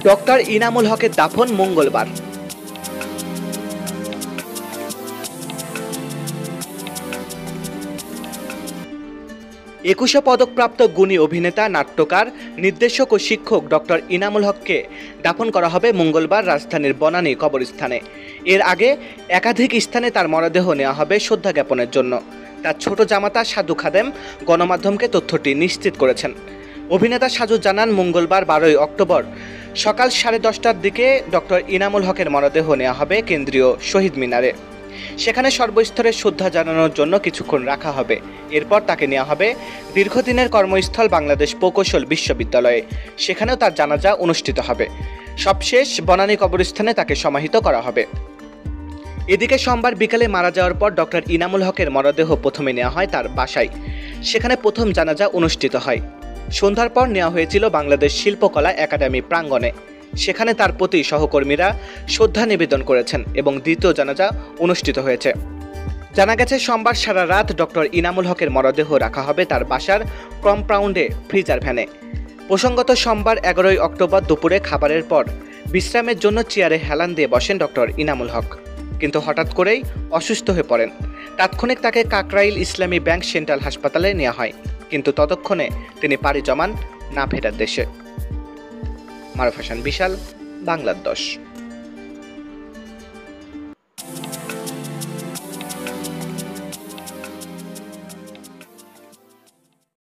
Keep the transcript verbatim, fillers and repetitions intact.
Doctor Inamul হকের দাফন মঙ্গলবার। একুশে পদকপ্রাপ্ত গুণী অভিনেতা, নাট্যকার, নির্দেশক ও শিক্ষক ডক্টর ইনামুল হককে দাফন করা হবে মঙ্গলবার রাজধানীর বনানী কবরস্থানে। এর আগে একাধিক স্থানে তার মরদেহ নেওয়া হবে শ্রদ্ধা জ্ঞাপনের জন্য। তার ছোট জামাতা সাজু খাদেম গণমাধ্যমকে তথ্যটি নিশ্চিত করেছেন। অভিনেতা সাজু জানান, মঙ্গলবার বারোই অক্টোবর সকাল সাড়ে দশটার দিকে ডক্টর ইনামুল হকের মরদেহ নেওয়া হবে কেন্দ্রীয় শহীদ মিনারে। সেখানে সর্বস্তরে শ্রদ্ধা জানানোর জন্য কিছুক্ষণ রাখা হবে। এরপর তাকে নেওয়া হবে দীর্ঘদিনের কর্মস্থল বাংলাদেশ প্রকৌশল বিশ্ববিদ্যালয়ে। সেখানেও তার জানাজা অনুষ্ঠিত হবে। সবশেষ বনানী কবরস্থানে তাকে সমাহিত করা হবে। এদিকে সোমবার বিকালে মারা যাওয়ার পর ডক্টর ইনামুল হকের মরদেহ প্রথমে নেওয়া হয় তার বাসায়। সেখানে প্রথম জানাজা অনুষ্ঠিত হয়। সন্ধ্যার পর নেওয়া হয়েছিল বাংলাদেশ শিল্পকলা একাডেমি প্রাঙ্গণে। সেখানে তার প্রতি সহকর্মীরা শ্রদ্ধা নিবেদন করেছেন এবং দ্বিতীয় জানাজা অনুষ্ঠিত হয়েছে। জানা গেছে, সোমবার সারা রাত ডক্টর ইনামুল হকের মরদেহ রাখা হবে তার বাসার কম্পাউন্ডে ফ্রিজার ভ্যানে। প্রসঙ্গত, সোমবার এগারোই অক্টোবর দুপুরে খাবারের পর বিশ্রামের জন্য চেয়ারে হেলান দিয়ে বসেন ডক্টর ইনামুল হক, কিন্তু হঠাৎ করেই অসুস্থ হয়ে পড়েন। তাৎক্ষণিক তাকে কাকরাইল ইসলামী ব্যাংক সেন্ট্রাল হাসপাতালে নেওয়া হয়, কিন্তু ততক্ষণে তিনি পাড়ি জমান না ফেরার দেশে। মারুফ হাসান বিশাল, বাংলার দশ।